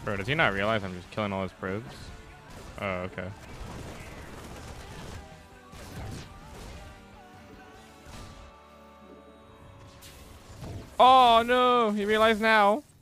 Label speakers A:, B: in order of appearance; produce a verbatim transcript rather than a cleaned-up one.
A: Bro, does he not realize I'm just killing all his probes? Oh, okay. Oh no, he realized now.